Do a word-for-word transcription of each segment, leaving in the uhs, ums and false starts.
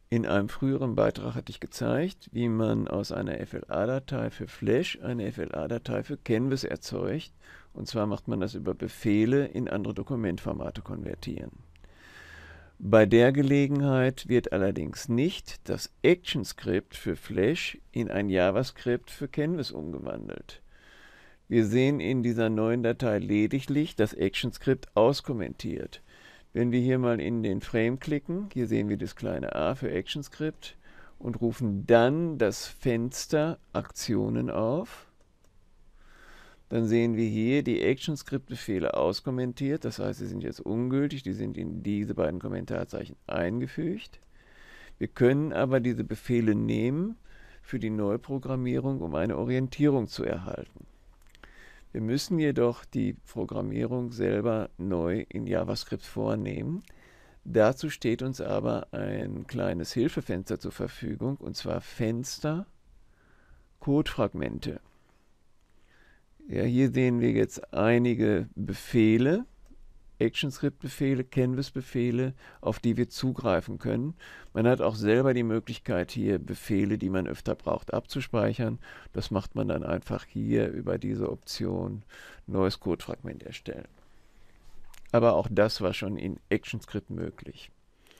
In einem früheren Beitrag hatte ich gezeigt, wie man aus einer F L A-Datei für Flash eine F L A-Datei für Canvas erzeugt. Und zwar macht man das über Befehle in andere Dokumentformate konvertieren. Bei der Gelegenheit wird allerdings nicht das ActionScript für Flash in ein JavaScript für Canvas umgewandelt. Wir sehen in dieser neuen Datei lediglich das ActionScript auskommentiert. Wenn wir hier mal in den Frame klicken, hier sehen wir das kleine a für ActionScript und rufen dann das Fenster Aktionen auf, dann sehen wir hier die ActionScript-Befehle auskommentiert, das heißt, sie sind jetzt ungültig, die sind in diese beiden Kommentarzeichen eingefügt. Wir können aber diese Befehle nehmen für die Neuprogrammierung, um eine Orientierung zu erhalten. Wir müssen jedoch die Programmierung selber neu in JavaScript vornehmen. Dazu steht uns aber ein kleines Hilfefenster zur Verfügung, und zwar Fenster Codefragmente. Ja, hier sehen wir jetzt einige Befehle, ActionScript-Befehle, Canvas-Befehle, auf die wir zugreifen können. Man hat auch selber die Möglichkeit, hier Befehle, die man öfter braucht, abzuspeichern. Das macht man dann einfach hier über diese Option neues Codefragment erstellen. Aber auch das war schon in ActionScript möglich.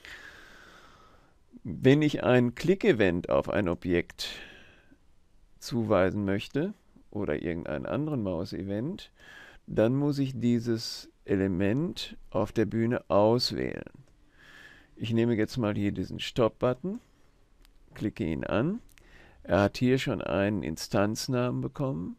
Wenn ich ein Click-Event auf ein Objekt zuweisen möchte oder irgendeinen anderen Maus-Event, dann muss ich dieses Element auf der Bühne auswählen. Ich nehme jetzt mal hier diesen Stop-Button, klicke ihn an. Er hat hier schon einen Instanznamen bekommen.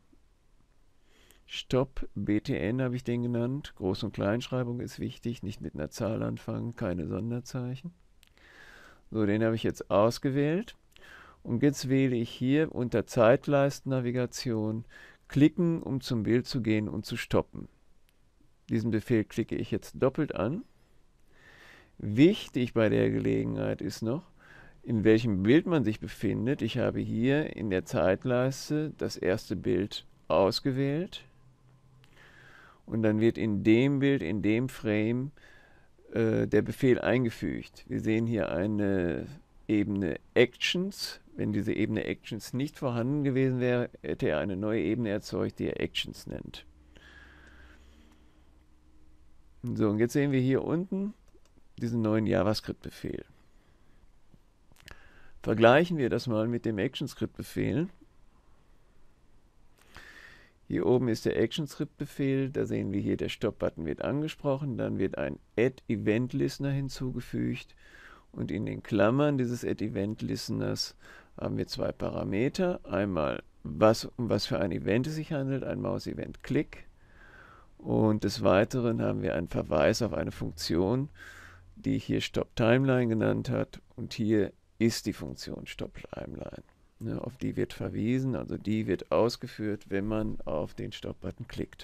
Stop B T N habe ich den genannt. Groß- und Kleinschreibung ist wichtig, nicht mit einer Zahl anfangen, keine Sonderzeichen. So, den habe ich jetzt ausgewählt. Und jetzt wähle ich hier unter Zeitleistennavigation klicken, um zum Bild zu gehen und zu stoppen. Diesen Befehl klicke ich jetzt doppelt an. Wichtig bei der Gelegenheit ist noch, in welchem Bild man sich befindet. Ich habe hier in der Zeitleiste das erste Bild ausgewählt. Und dann wird in dem Bild, in dem Frame, äh, der Befehl eingefügt. Wir sehen hier eine Ebene Actions. Wenn diese Ebene Actions nicht vorhanden gewesen wäre, hätte er eine neue Ebene erzeugt, die er Actions nennt. So, und jetzt sehen wir hier unten diesen neuen JavaScript-Befehl. Vergleichen wir das mal mit dem ActionScript-Befehl. Hier oben ist der ActionScript-Befehl, da sehen wir hier, der Stop-Button wird angesprochen, dann wird ein Add-Event-Listener hinzugefügt und in den Klammern dieses Add-Event-Listeners haben wir zwei Parameter. Einmal, was, um was für ein Event es sich handelt, ein Maus-Event Click. Und des Weiteren haben wir einen Verweis auf eine Funktion, die hier StopTimeline genannt hat. Und hier ist die Funktion StopTimeline. Ne, auf die wird verwiesen, also die wird ausgeführt, wenn man auf den Stop-Button klickt.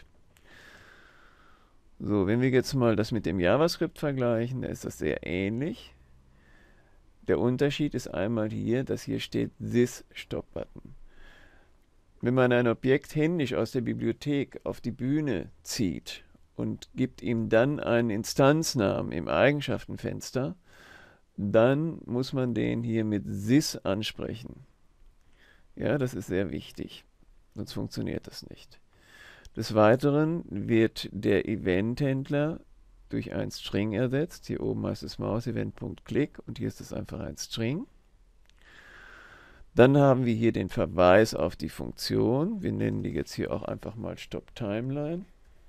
So, wenn wir jetzt mal das mit dem JavaScript vergleichen, da ist das sehr ähnlich. Der Unterschied ist einmal hier, dass hier steht This Stop-Button. Wenn man ein Objekt händisch aus der Bibliothek auf die Bühne zieht und gibt ihm dann einen Instanznamen im Eigenschaftenfenster, dann muss man den hier mit This ansprechen. Ja, das ist sehr wichtig, sonst funktioniert das nicht. Des Weiteren wird der Eventhändler durch ein String ersetzt. Hier oben heißt es Mausevent.click und hier ist es einfach ein String. Dann haben wir hier den Verweis auf die Funktion. Wir nennen die jetzt hier auch einfach mal StopTimeline.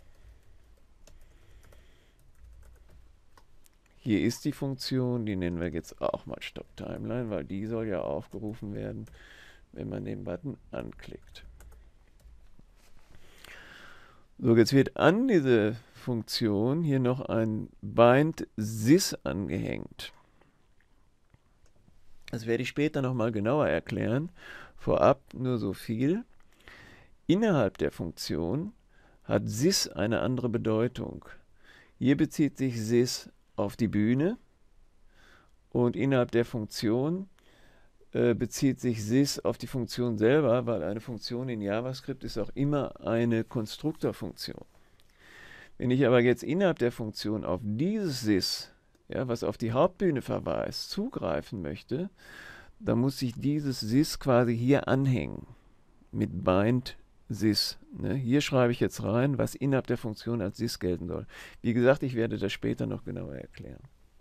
Hier ist die Funktion, die nennen wir jetzt auch mal StopTimeline, weil die soll ja aufgerufen werden, wenn man den Button anklickt. So, jetzt wird an diese Funktion hier noch ein BindSys angehängt. Das werde ich später nochmal genauer erklären. Vorab nur so viel. Innerhalb der Funktion hat Sys eine andere Bedeutung. Hier bezieht sich Sys auf die Bühne und innerhalb der Funktion äh, bezieht sich Sys auf die Funktion selber, weil eine Funktion in JavaScript ist auch immer eine Konstruktorfunktion. Wenn ich aber jetzt innerhalb der Funktion auf dieses Sys ja, was auf die Hauptbühne verweist, zugreifen möchte, dann muss ich dieses sys quasi hier anhängen mit bind sys. Ne? Hier schreibe ich jetzt rein, was innerhalb der Funktion als sys gelten soll. Wie gesagt, ich werde das später noch genauer erklären.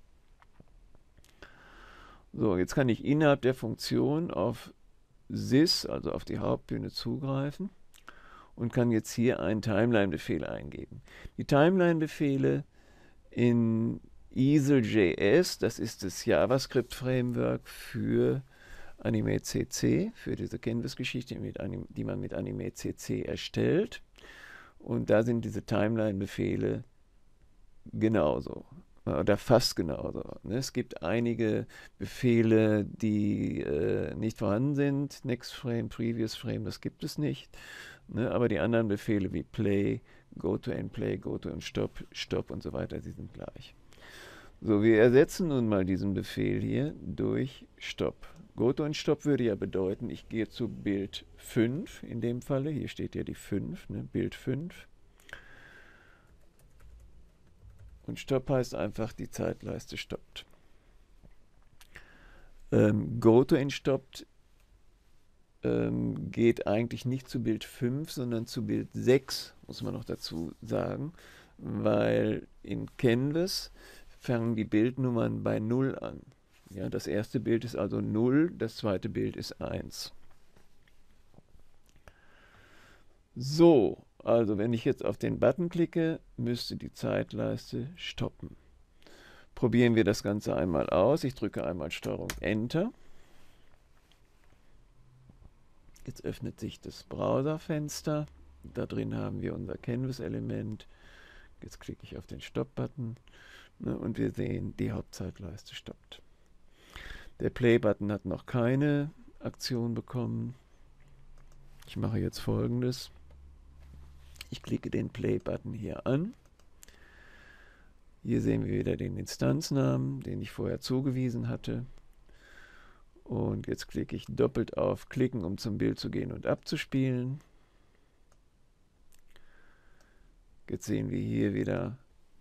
So, jetzt kann ich innerhalb der Funktion auf sys, also auf die Hauptbühne, zugreifen und kann jetzt hier einen Timeline-Befehl eingeben. Die Timeline-Befehle in Easel.js, das ist das JavaScript-Framework für AnimeCC, für diese Canvas-Geschichte, die man mit AnimeCC erstellt. Und da sind diese Timeline-Befehle genauso. Oder fast genauso. Es gibt einige Befehle, die äh, nicht vorhanden sind. Next Frame, Previous Frame, das gibt es nicht. Ne? Aber die anderen Befehle wie Play, Go to and Play, Go to and Stop, Stop und so weiter, die sind gleich. So, wir ersetzen nun mal diesen Befehl hier durch Stop. Go to and Stop würde ja bedeuten, ich gehe zu Bild fünf in dem Falle. Hier steht ja die fünf, ne? Bild fünf. Und Stop heißt einfach, die Zeitleiste stoppt. Ähm, Go to and Stoppt ähm, geht eigentlich nicht zu Bild fünf, sondern zu Bild sechs, muss man noch dazu sagen, weil in Canvas fangen die Bildnummern bei null an. Ja, das erste Bild ist also null, das zweite Bild ist eins. So, also wenn ich jetzt auf den Button klicke, müsste die Zeitleiste stoppen. Probieren wir das Ganze einmal aus. Ich drücke einmal Steuerung Enter. Jetzt öffnet sich das Browserfenster. Da drin haben wir unser Canvas-Element. Jetzt klicke ich auf den Stop-Button, ne, und wir sehen, die Hauptzeitleiste stoppt. Der Play-Button hat noch keine Aktion bekommen. Ich mache jetzt Folgendes. Ich klicke den Play-Button hier an. Hier sehen wir wieder den Instanznamen, den ich vorher zugewiesen hatte. Und jetzt klicke ich doppelt auf Klicken, um zum Bild zu gehen und abzuspielen. Jetzt sehen wir hier wieder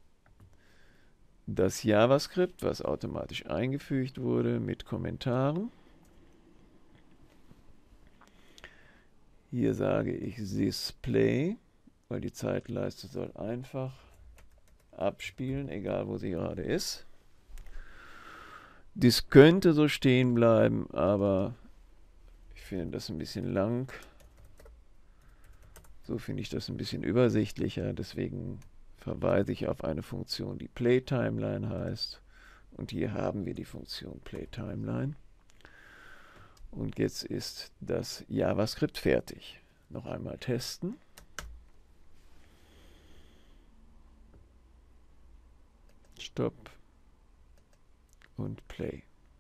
das JavaScript, was automatisch eingefügt wurde mit Kommentaren. Hier sage ich sys play, weil die Zeitleiste soll einfach abspielen, egal wo sie gerade ist. Dies könnte so stehen bleiben, aber ich finde das ein bisschen lang. So finde ich das ein bisschen übersichtlicher, deswegen verweise ich auf eine Funktion, die playTimeline heißt. Und hier haben wir die Funktion playTimeline. Und jetzt ist das JavaScript fertig. Noch einmal testen. Stopp und Play.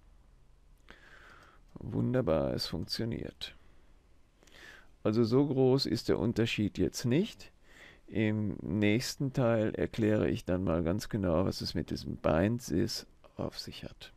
Wunderbar, es funktioniert. Also so groß ist der Unterschied jetzt nicht. Im nächsten Teil erkläre ich dann mal ganz genau, was es mit diesem bind sys auf sich hat.